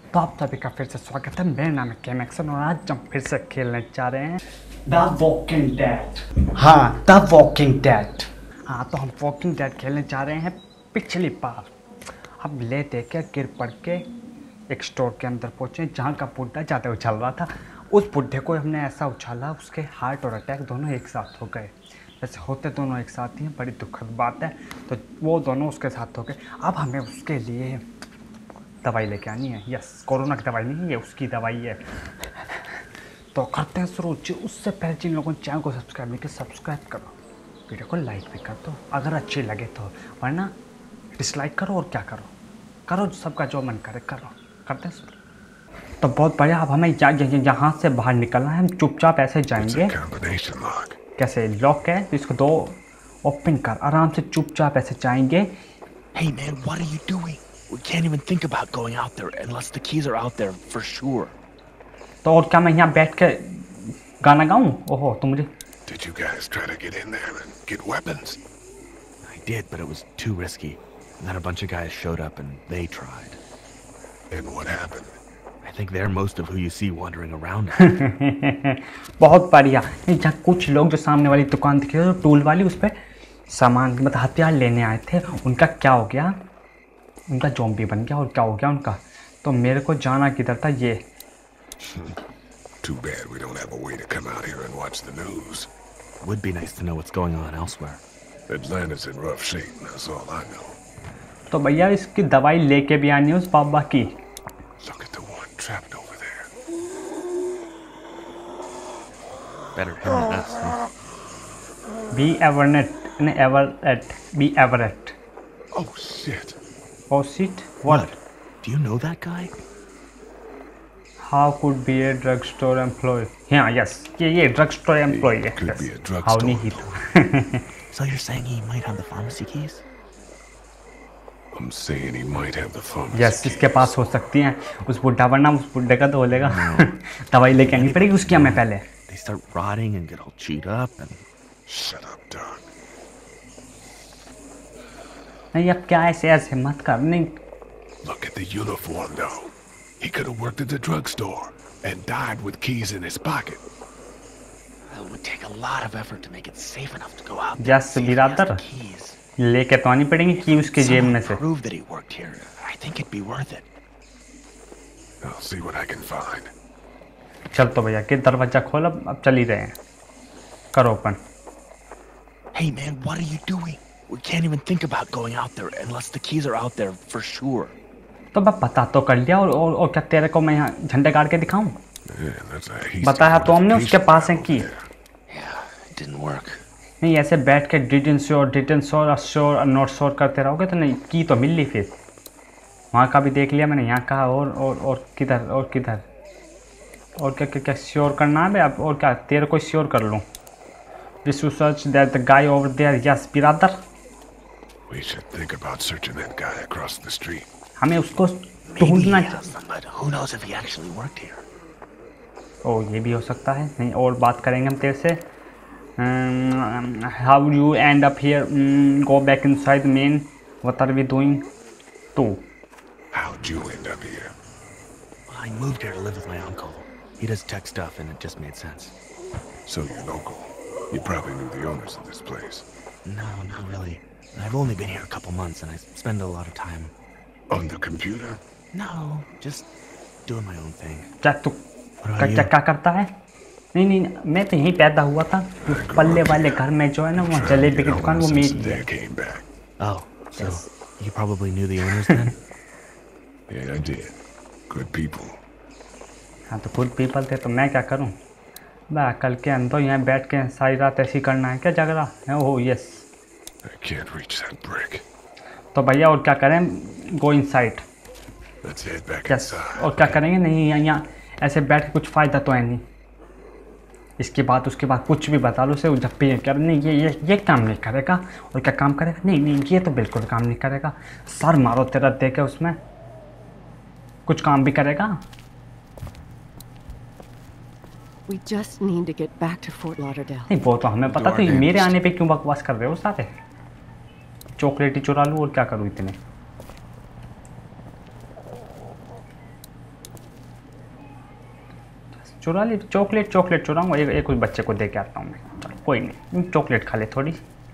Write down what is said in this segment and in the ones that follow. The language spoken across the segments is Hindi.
तो आप सभी का फिर से स्वागत है। मेरा नाम है केम एक्सन और आज हम फिर से खेलने जा रहे हैं द वॉकिंग डेड। हाँ, द वॉकिंग डेड। हाँ, तो हम वॉकिंग डेड खेलने जा रहे हैं पिछली बार। अब ले दे के गिर पड़ के एक स्टोर के अंदर पहुँचे जहाँ का बुड्ढा ज़्यादा उछल रहा था। उस बुड्ढे को हमने ऐसा उछाला उसके हार्ट और अटैक दोनों एक साथ हो गए। वैसे होते दोनों एक साथ ही हैं, बड़ी दुखद बात है। तो वो दोनों उसके साथ हो गए। अब हमें उसके लिए दवाई लेके आनी है। यस, कोरोना की दवाई नहीं है, उसकी दवाई है। तो करते हैं शुरू। उससे पहले जिन लोगों ने चैनल को सब्सक्राइब नहीं किया, सब्सक्राइब करो, वीडियो को लाइक भी कर दो अगर अच्छी लगे तो, वरना डिसलाइक करो और क्या करो सबका जो मन करे करो। करते हैं शुरू। तो बहुत बढ़िया। अब हमें यहाँ से बाहर निकलना है। हम चुपचाप ऐसे जाएंगे। कैसे लॉक है तो इसको दो ओपन कर, आराम से चुपचाप ऐसे जाएंगे। Hey man, what are you doing? We can't even think about going out there unless the keys are out there for sure. तो और क्या मैं यहाँ बैठ के गाना गाऊं? ओहो, तुम मुझे Did you guys try to get in there and get weapons? I did, but it was too risky. And then a bunch of guys showed up and they tried. And what happened? I think they're most of who you see wandering around. बहुत बढ़िया। जहाँ कुछ लोग जो सामने वाली दुकान दिख रही है टूल वाली, उस पर सामान मतलब हथियार लेने आए थे, उनका क्या हो गया? उनका ज़ॉम्बी बन गया। और क्या हो गया उनका? तो मेरे को जाना किधर था? ये Too bad we don't have a way to come out here and watch the news. Would be nice to know what's going on elsewhere. Atlanta's in rough shape, that's all I know. तो भैया इसकी दवाई लेके भी आनी है उस बाबा की। Look at the one trapped over there. Better him than us, huh? Be Everett, Be Everett. Oh shit. Oh shit, what? Do you know that guy? How could be a drugstore employee? Yeah, yes. ये drugstore employee है। Could Yes. be a How drugstore नहीं ही employee. So you're saying he might have the pharmacy keys? I'm saying he might have the pharmacy Yes, इसके keys. पास हो सकती हैं। उस बुड्ढा, वरना उस बुड्ढे का तो लेगा। दवाई लेके आनी पड़ेगी उसकी हमें पहले। They start rotting and get all chewed up and... Shut up, Doc. नहीं, अब क्या ऐसे मत कर। नहीं, Look at the uniform, though. He could have worked at the drugstore and died with keys in his pocket. It would take a lot of effort to make it safe enough to go out there. Yes, बिरादर। लेके तो आनी पड़ेंगी की उसके जेब में से। Prove that he worked here. I think it'd be worth it. I'll see what I can find. चल तो भैया कि दरवाजा खोल, अब चल ही रहे हैं। करो open. Hey man, what are you doing? We can't even think about going out there unless the keys are out there for sure. तो मैं पता तो कर लिया। और क्या तेरे को मैं यहाँ झंडे गाड़ के दिखाऊं? बताया तो हमने उसके पास है की। Yeah, it didn't work. नहीं, ऐसे बैठ के didn't sure sure not sure करते रहोगे तो नहीं की तो मिल ली। फिर वहाँ का भी देख लिया मैंने, यहाँ का और किधर और क्या श्योर करना है अब? और क्या तेरे को श्योर कर लूँ? This to search that the guy over there. Yes, बिरादर। We should think about searching that guy across the street. हमें उसको Maybe ढूंढना he has them, but who knows if he actually worked here? ओ, ये भी हो सकता है। नहीं, और बात करेंगे हम तेरे से। How you end up here? Go back inside, man. What are we doing? तू How'd you end up here? Well, I moved here to live with my uncle. He does tech stuff, and it just made sense. So you're local. You probably knew the owners of this place. No, not really. I've only been here a couple months, and I spend a lot of time. On the computer? No, just doing my own thing. क्या तू क्या करता है? नहीं, मैं तो यहीं पैदा हुआ था। पल्ले वाले घर में जो है ना, वो जलेबी की दुकान, वो मेरी है। Oh, so you probably knew the owners then? Yeah, I did. Good people. हाँ, तो गुड पीपल थे तो मैं क्या करूँ? बा कल के अंदर यहाँ बैठ के सारी रात ऐसी करना है क्या? झगड़ा है? Oh yes. I can't reach that brick. तो भैया और क्या करें? Go inside. Let's head back yes. inside. और क्या करेंगे? नहीं, यहाँ ऐसे बैठ के कुछ फ़ायदा तो है नहीं। इसके बाद उसके बाद कुछ भी बता लो उसे, जब भी कर नहीं ये काम नहीं करेगा। और क्या काम करेगा? नहीं, ये तो बिल्कुल काम नहीं करेगा। सर मारो तेरा दे के उसमें कुछ काम भी करेगा। We just need to get back to Fort Lauderdale. नहीं, वो तो हमें पता था। मेरे आने पे क्यों बकवास कर रहे हो सारे? चॉकलेट ही चुरा लूँ और क्या करूँ इतने? चुरा ली चॉकलेट चुराऊंगा, एक कुछ बच्चे को दे के आता हूँ मैं। चलो कोई नहीं, चॉकलेट खा ले थोड़ी।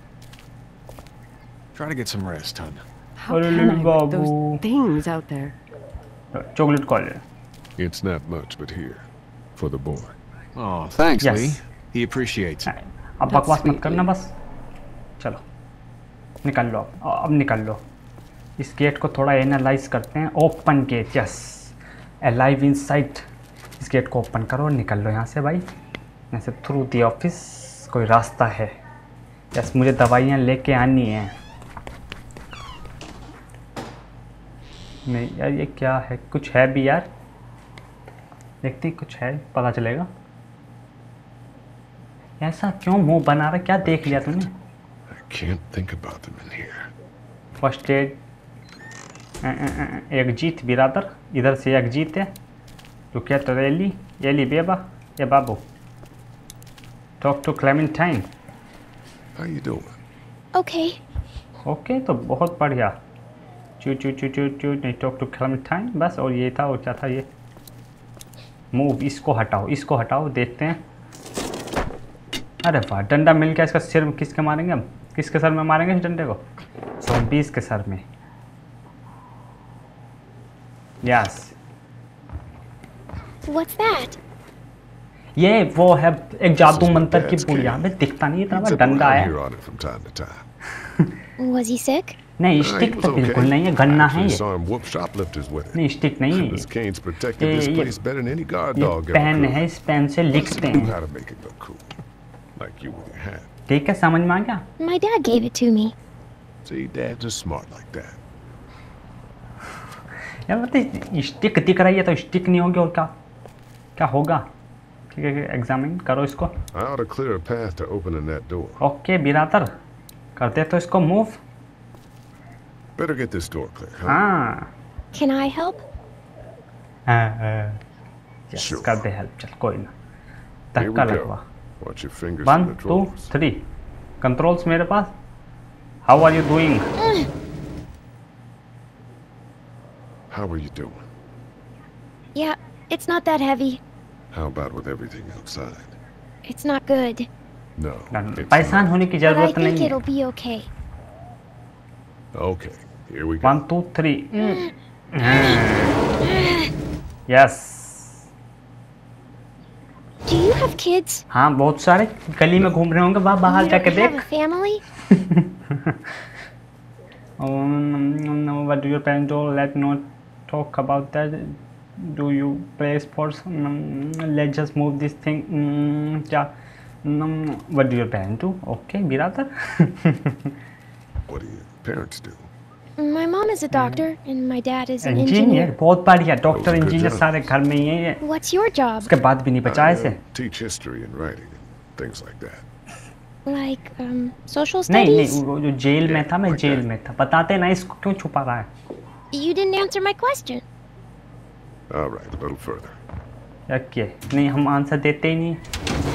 Try to get some rest, hon. How can I with those things out there? Chocolate खा ले। It's not much, but here, for the boy. Oh, thanks, Yes. Lee. He appreciates it. अब बकवास मत करना बस। चलो निकल लो, अब निकल लो। इस गेट को थोड़ा एनालाइज करते हैं। Open gate, yes, alive inside. इस गेट को ओपन करो और निकल लो यहाँ से भाई, यहाँ से थ्रू दी ऑफिस। कोई रास्ता है? यस, मुझे दवाइयाँ लेके आनी हैं। नहीं यार, ये क्या है? कुछ है भी यार, देखते हैं कुछ है, पता चलेगा। ऐसा क्यों मुंह बना रहा? क्या देख लिया तूने? I can't think about them in here. First aid, एक जीत बिरादर, इधर से एक जीत है। रुकिया तो एली बेबा, ये बाबू, talk to Clementine. How you doing? Okay. Okay, तो बहुत बढ़िया। चू चू चू चू चू नहीं, टॉक टू क्लेमेंटाइन बस। और ये था, और क्या था ये? मूव, इसको हटाओ, देखते हैं। अरे वाह, डंडा मिल गया। इसका सिर किसके मारेंगे हम? किसके सर में मारेंगे इस डंडे को? ज़ॉम्बीज़ के सर में। यस। What's that? ये वो है एक जादू मंत्र की पुड़िया। हमें दिखता नहीं इतना, He'd zip डंडा around है। here on it from time to time. Was he sick? नहीं, He स्टिक was तो बिल्कुल okay. नहीं है, गन्ना है Actually ये। saw him whoop shoplifters with it. नहीं, स्टिक नहीं है His cane's protected ये- this ये- place better than any guard ये dog ever पेन could. है, इस पेन से लिखते Knew हैं। how to make it look cool, like you with your hat. ठीक है, समझ में आ गया। My dad gave it to me. See, dads are smart like that. यार मतलब स्टिक दिख रही है तो स्टिक नहीं होगी और क्या होगा? ठीक है, एग्जामिन करो इसको। I ought to clear a path to opening that door. Okay बिरादर, कर दे तो इसको move. Better get this door clear, huh? हाँ Can I help? Yes, Sure. कर दे हेल्प। चल कोई ना, Here धक्का we go. लगवा। Watch your fingers 1 in the 2 drawers. 3 controls मेरे पास। How are you doing? How are you doing? Yeah, it's not that heavy. How about with everything outside? It's not good. No. it's परेशान not. होने की But I जरूरत think नहीं है। it'll be okay. Okay, here we go. 1 2 3 yes. Do you have kids? हाँ, बहुत सारे गली में घूम रहे होंगे, वहाँ बाहर You जाके don't have a देख। family? No, what do your parents do? Let's not talk about that. Do you play sports? Let's just move this thing. क्या? What do your parents do? Okay, बिरादर। What do your parents do? My mom is a doctor and my dad is an engineer, engineer. बहुत बढ़िया। Doctor, Those are good engineer jobs. सारे घर में ही है। What's your job? उसके बाद भी नहीं बचा ऐसे। Teach history and writing and things like that. Like, social नहीं studies? नहीं, वो जो जेल में था, मैं Like जेल that. में था। बताते ना, इसको क्यों छुपा रहा है? You didn't answer my question. All right, a little further. Okay, नहीं हम आंसर देते ही नहीं।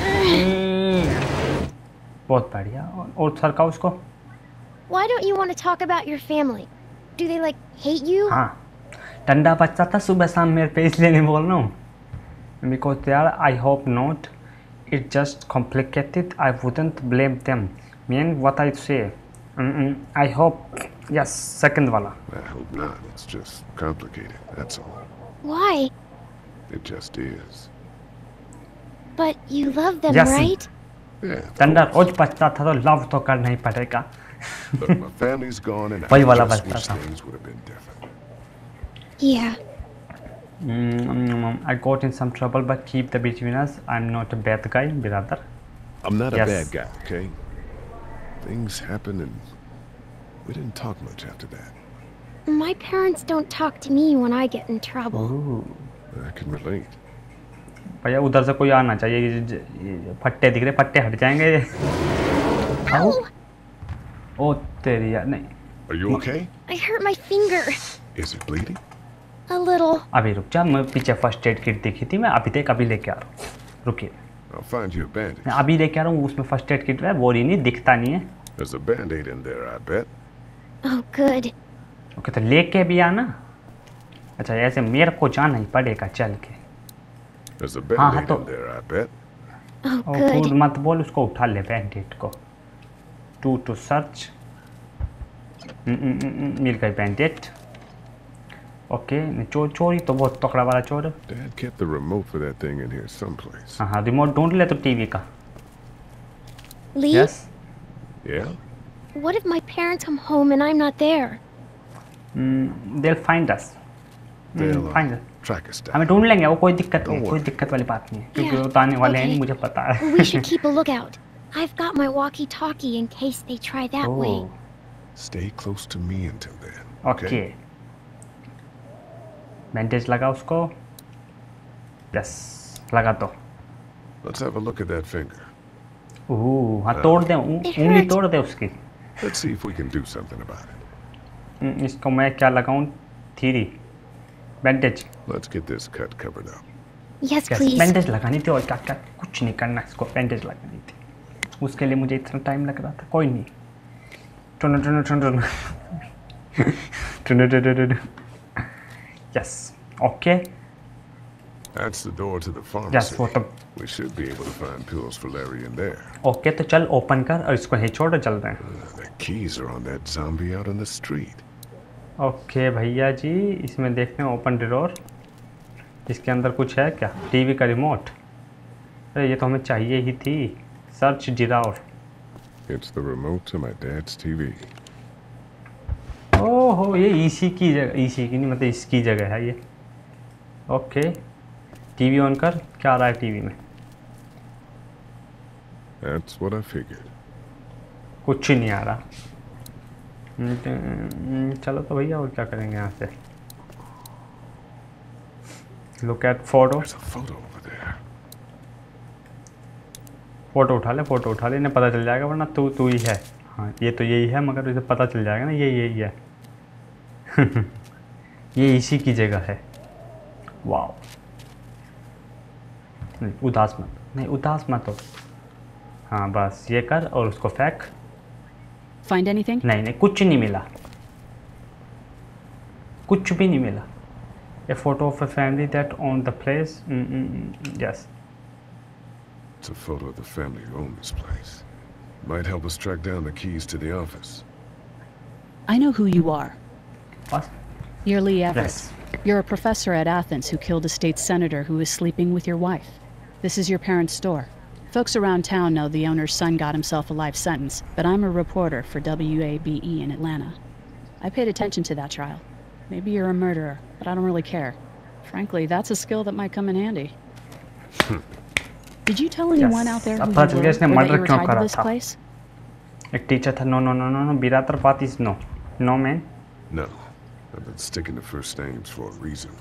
बहुत बढ़िया। और सर का उसको। Why don't you want to talk about your family? Do they, like, hate you? हाँ, ठंडा बच्चा था सुबह शाम मेरे पे, इसलिए नहीं बोल रहा हूँ। Because यार, I hope not. It's just complicated. I wouldn't blame them. Mean what I say. I hope. Yes, second वाला। I hope not. It's just complicated, that's all. Why? It just is. But you love them, Yes. right? Yeah, of ठंडा course. रोज बचता था तो लव तो करना ही पड़ेगा। Look, my family's gone and I वही वाला just बचता wish था। things would have been different. Yeah. I got in some trouble, but keep the between us. I'm not a bad guy, brother. I'm not a Yes. bad guy, okay? Things happened and we didn't talk much after that. My parents don't talk to me when I get in trouble. I can relate. भैया उधर से कोई आना चाहिए। ये फट्टे दिख रहे, फट्टे हट जाएंगे। आओ। ओ तेरी यार, नहीं। Are you okay? I hurt my finger. Is it bleeding? A little. अभी रुक जा, मैं पीछे फर्स्ट एड किट देखी थी, मैं अभी देख, अभी लेके आ रहा हूँ। रुकिए, I'll find you a bandage. मैं अभी लेके आ रहा हूँ। उसमें फर्स्ट एड किट है, बोरी नहीं, दिखता नहीं है। There's a band-aid in there, I bet. Oh, good. Okay, तो लेके भी आना। अच्छा, ऐसे मेरे को जाना ही पड़ेगा चल के। There's a हाँ band-aid तो in there, I bet. Oh, और good. फूड मत बोल, उसको उठा ले बैंडेड को। To search. मिल गई बैंडेड। ओके, चोरी तो बहुत तकड़ा वाला चोर है। Dad kept the remote for that thing in here someplace. हाँ, रिमोट ढूंढ ले तो टीवी का। Lee, yes. Yeah? what if my parents come home and I'm not there? They'll find us. They'll find us. track us down. हमें ढूंढ लेंगे, वो कोई दिक्कत नहीं, Don't कोई worry. दिक्कत वाली बात नहीं है, क्योंकि Yeah, वो तो आने वाले हैं okay. नहीं, मुझे पता है। Well, we should keep a lookout. I've got my walkie-talkie in case they try that way. Stay close to me until then. Okay, bandage लगा उसको। यस, लगा तो। Let's have a loक at that finger. ओह, हाँ तोड़ दे, उंगली तोड़ दे उसकी। Let's see if we can do something about it. इसको मैं क्या लगाऊं? थीरी bandage. Let's get this cut covered up. Yes, yes, please. Bandage लगानी थी और क्या क्या कुछ नहीं करना, इसको बैंडेज लगानी थी। उसके लिए मुझे इतना टाइम लग रहा था, कोई नहीं। Yes, okay. That's the door to the yes, pharmacy. वो तो We should be able to find pills for Larry in there. Okay. तो चल ओपन कर और इसको ही छोड़, चल रहे हैं। The keys are on that zombie out on the street. Okay भैया जी, इसमें देखते हैं ओपन ड्रॉर, इसके अंदर कुछ है क्या? टीवी का रिमोट। अरे ये तो हमें चाहिए ही थी। Search drawer. It's the remote to my dad's TV. ओहो, ये ईसी की जगह, ईसी की नहीं मतलब इसकी जगह है ये। ओके, टीवी ऑन कर। क्या आ रहा है टीवी में? That's what I figured. कुछ नहीं आ रहा। चलो तो भैया, और क्या करेंगे यहाँ से? Look at photo. There's a photo over there. Photo उठा ले, फोटो उठा ले, इन्हें पता चल जाएगा, वरना तू ही है। हाँ, ये तो यही है, मगर इसे पता चल जाएगा ना ये यही है। ये इसी की जगह है। वाओ, नहीं उदास मत, नहीं उदास मत हो। हाँ बस ये कर और उसको फेंक। Find anything? नहीं नहीं, कुछ नहीं मिला, कुछ भी नहीं मिला। A photo of a family that owned the place. Yes. It's a photo of the family who owned this place. Might help us track down the keys to the office. I know who you are. What? You're Lee Everett. Yes. You're a professor at Athens who killed a state senator who was sleeping with your wife. This is your parents' store. Folks around town know the owner's son got himself a life sentence, but I'm a reporter for WABE in Atlanta. I paid attention to that trial. Maybe you're a murderer, but I don't really care. Frankly, that's a skill that might come in handy. Did you tell anyone out there who you were, or that you were tied to this place? एक टीचर था। No. Biratar Path is no. No man. No. I've been sticking to first names for a reason.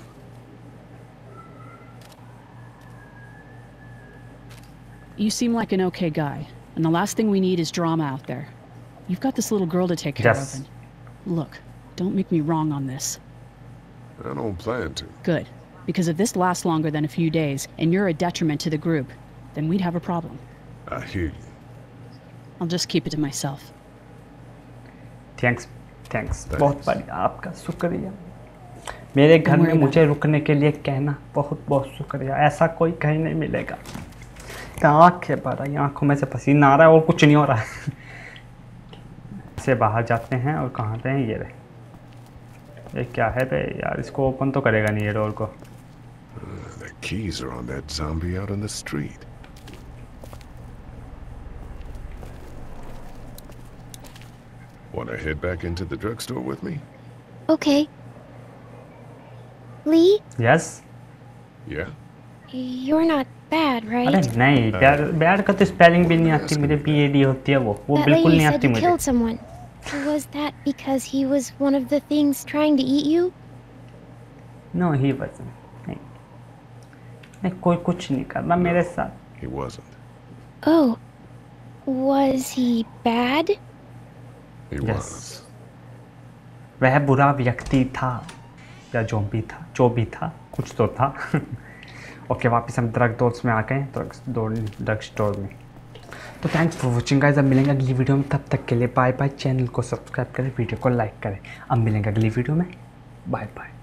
You seem like an okay guy, and the last thing we need is drama out there. You've got this little girl to take care Yes. of. And look, don't make me wrong on this. I don't plan to. Good. Because if this lasts longer than a few days, and you're a detriment to the group, then we'd have a problem. I hear you. I'll just keep it to myself. Thanks बहुत बढ़िया, आपका शुक्रिया। मेरे घर में मुझे रुकने के लिए कहना बहुत बहुत शुक्रिया। ऐसा कोई कहीं नहीं मिलेगा। आँखें भर रही, आँखों में से पसीना आ रहा है और कुछ नहीं हो रहा है। से बाहर जाते हैं और कहाँ पे हैं ये रहे। ये क्या है बे यार, इसको ओपन तो करेगा नहीं ये डोर को। The keys are on that zombie out on the street. Want to head back into the drugstore with me? Okay. Lee, yes. Yeah? you're not bad, अरे right? नहीं, बैड का तो स्पेलिंग भी नहीं आती मुझे। PAD होती है वो That बिल्कुल lady नहीं said आती you मुझे। killed someone. Was that because he was one of the things trying to eat you? No he wasn't। नहीं कोई कुछ नहीं कर रहा मेरे साथ। He wasn't. Oh. Was he bad? He Yes. was. वह बुरा व्यक्ति था या ज़ॉम्बी था, जो भी था कुछ तो था। ओके, वापस हम ड्रग स्टोर्स में आ गए, ड्रग स्टोर में। तो थैंक्स फॉर वॉचिंग गाइस। अब मिलेंगे अगली वीडियो में, तब तक के लिए बाय बाय। चैनल को सब्सक्राइब करें, वीडियो को लाइक करें। अब मिलेंगे अगली वीडियो में, बाय बाय।